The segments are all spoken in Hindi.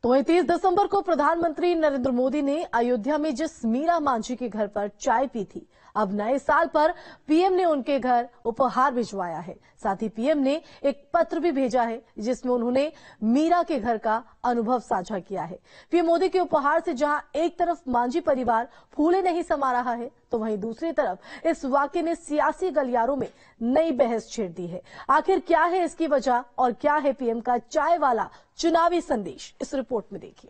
तो 31 दिसंबर को प्रधानमंत्री नरेंद्र मोदी ने अयोध्या में जिस मीरा मांझी के घर पर चाय पी थी, अब नए साल पर पीएम ने उनके घर उपहार भिजवाया है। साथ ही पीएम ने एक पत्र भी भेजा है जिसमें उन्होंने मीरा के घर का अनुभव साझा किया है। पीएम मोदी के उपहार से जहां एक तरफ मांझी परिवार फूले नहीं समा रहा है, तो वहीं दूसरी तरफ इस वाकये ने सियासी गलियारों में नई बहस छेड़ दी है। आखिर क्या है इसकी वजह और क्या है पीएम का चाय वाला चुनावी संदेश, इस रिपोर्ट में देखिए।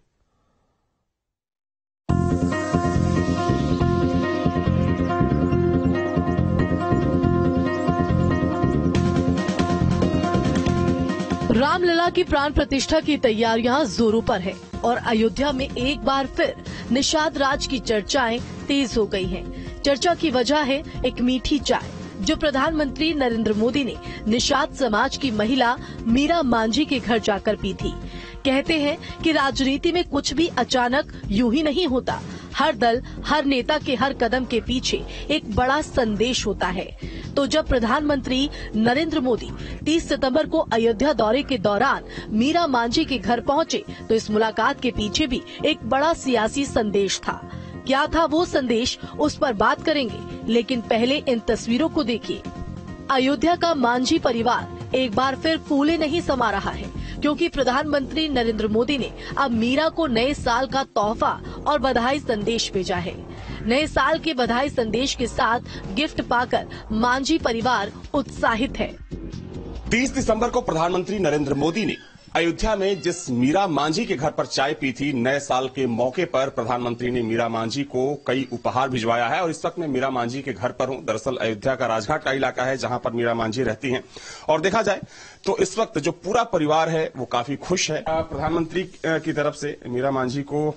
रामलला की प्राण प्रतिष्ठा की तैयारियां जोरों पर है और अयोध्या में एक बार फिर निषाद राज की चर्चाएं तेज हो गई हैं। चर्चा की वजह है एक मीठी चाय जो प्रधानमंत्री नरेंद्र मोदी ने निषाद समाज की महिला मीरा मांझी के घर जाकर पी थी। कहते हैं कि राजनीति में कुछ भी अचानक यूं ही नहीं होता। हर दल, हर नेता के हर कदम के पीछे एक बड़ा संदेश होता है। तो जब प्रधानमंत्री नरेंद्र मोदी 30 सितंबर को अयोध्या दौरे के दौरान मीरा मांझी के घर पहुंचे, तो इस मुलाकात के पीछे भी एक बड़ा सियासी संदेश था। क्या था वो संदेश, उस पर बात करेंगे, लेकिन पहले इन तस्वीरों को देखिए। अयोध्या का मांझी परिवार एक बार फिर फूले नहीं समा रहा है, क्योंकि प्रधानमंत्री नरेंद्र मोदी ने अब मीरा को नए साल का तोहफा और बधाई संदेश भेजा है। नए साल के बधाई संदेश के साथ गिफ्ट पाकर मांझी परिवार उत्साहित है। 30 दिसंबर को प्रधानमंत्री नरेंद्र मोदी ने अयोध्या में जिस मीरा मांझी के घर पर चाय पी थी, नए साल के मौके पर प्रधानमंत्री ने मीरा मांझी को कई उपहार भिजवाया है। और इस वक्त मैं मीरा मांझी के घर पर हूं। दरअसल अयोध्या का राजघाट का इलाका है जहां पर मीरा मांझी रहती हैं। और देखा जाए तो इस वक्त जो पूरा परिवार है वो काफी खुश है। प्रधानमंत्री की तरफ से मीरा मांझी को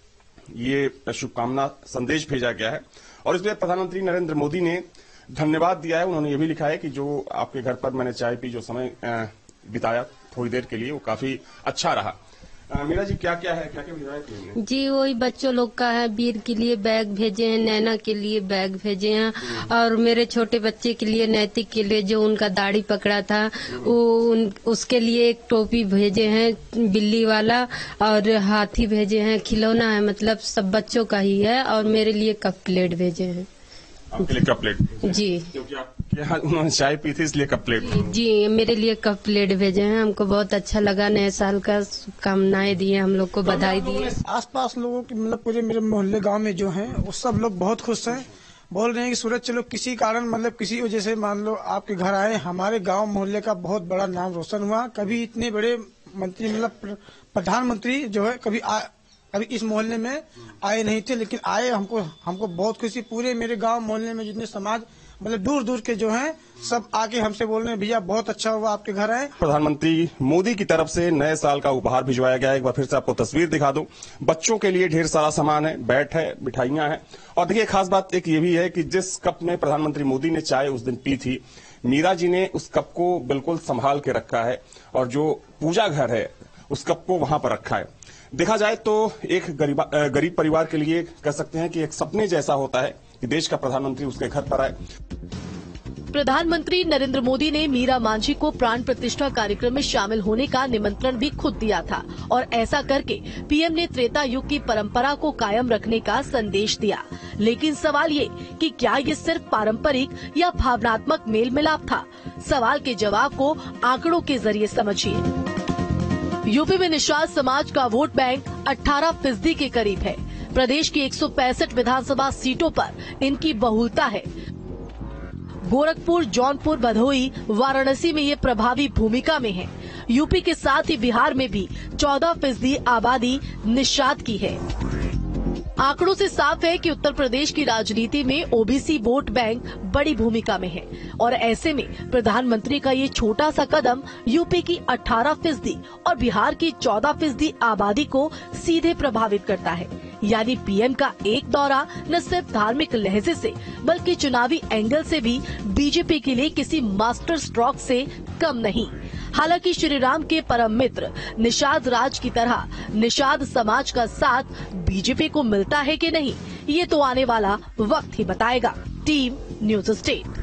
ये शुभकामना संदेश भेजा गया है और इसमें प्रधानमंत्री नरेंद्र मोदी ने धन्यवाद दिया है। उन्होंने ये भी लिखा है कि जो आपके घर पर मैंने चाय पी, जो समय बिताया थोड़ी देर के लिए, वो काफी अच्छा रहा। मीरा जी, क्या क्या है, क्या क्या भिजवाया तुमने? जी, वही बच्चों लोग का है। वीर के लिए बैग भेजे हैं, नैना के लिए बैग भेजे हैं और मेरे छोटे बच्चे के लिए, नैतिक के लिए जो उनका दाढ़ी पकड़ा था उसके लिए एक टोपी भेजे हैं बिल्ली वाला, और हाथी भेजे हैं। खिलौना है, मतलब सब बच्चों का ही है। और मेरे लिए कप प्लेट भेजे हैं। आपके लिए कप प्लेट? जी, क्योंकि आपके यहाँ उन्होंने चाय पी थी इसलिए कप प्लेट। जी, मेरे लिए कप प्लेट भेजे हैं। हमको बहुत अच्छा लगा। नए साल का शुभकामनाएं दिए, हम लोग को बधाई दी। आसपास लोगों की, मतलब पूरे मेरे मोहल्ले गांव में जो हैं वो सब लोग बहुत खुश हैं। बोल रहे हैं कि सूरज चलो, किसी कारण, मतलब किसी वजह से मान लो आपके घर आए, हमारे गांव मोहल्ले का बहुत बड़ा नाम रोशन हुआ। कभी इतने बड़े मंत्री, मतलब प्रधानमंत्री जो है कभी इस मोहल्ले में आए नहीं थे, लेकिन आए। हमको बहुत खुशी। पूरे मेरे गांव मोहल्ले में जितने समाज, मतलब दूर दूर के जो हैं, सब आके हमसे बोल रहे हैं भैया बहुत अच्छा हुआ आपके घर आए। प्रधानमंत्री मोदी की तरफ से नए साल का उपहार भिजवाया गया है। एक बार फिर से आपको तस्वीर दिखा दूं। बच्चों के लिए ढेर सारा सामान है, बैट है, मिठाइयां हैं। और देखिए, खास बात एक ये भी है कि जिस कप में प्रधानमंत्री मोदी ने चाय उस दिन पी थी, मीरा जी ने उस कप को बिल्कुल संभाल के रखा है और जो पूजा घर है उस कप को वहां पर रखा है। देखा जाए तो एक गरीब परिवार के लिए कह सकते हैं कि एक सपने जैसा होता है कि देश का प्रधानमंत्री उसके घर पर आए। प्रधानमंत्री नरेंद्र मोदी ने मीरा मांझी को प्राण प्रतिष्ठा कार्यक्रम में शामिल होने का निमंत्रण भी खुद दिया था और ऐसा करके पीएम ने त्रेता युग की परंपरा को कायम रखने का संदेश दिया। लेकिन सवाल ये कि क्या ये सिर्फ पारंपरिक या भावनात्मक मेल मिलाप था? सवाल के जवाब को आंकड़ों के जरिए समझिए। यूपी में निषाद समाज का वोट बैंक 18% के करीब है। प्रदेश की 165 विधानसभा सीटों पर इनकी बहुलता है। गोरखपुर, जौनपुर, भदोही, वाराणसी में ये प्रभावी भूमिका में है। यूपी के साथ ही बिहार में भी 14% आबादी निषाद की है। आंकड़ों से साफ है कि उत्तर प्रदेश की राजनीति में ओबीसी वोट बैंक बड़ी भूमिका में है और ऐसे में प्रधानमंत्री का ये छोटा सा कदम यूपी की 18% और बिहार की 14% आबादी को सीधे प्रभावित करता है। यानी पीएम का एक दौरा न सिर्फ धार्मिक लहजे से बल्कि चुनावी एंगल से भी बीजेपी के लिए किसी मास्टर स्ट्रोक से कम नहीं। हालांकि श्री राम के परम मित्र निषाद राज की तरह निषाद समाज का साथ बीजेपी को मिलता है कि नहीं, ये तो आने वाला वक्त ही बताएगा। Team news state.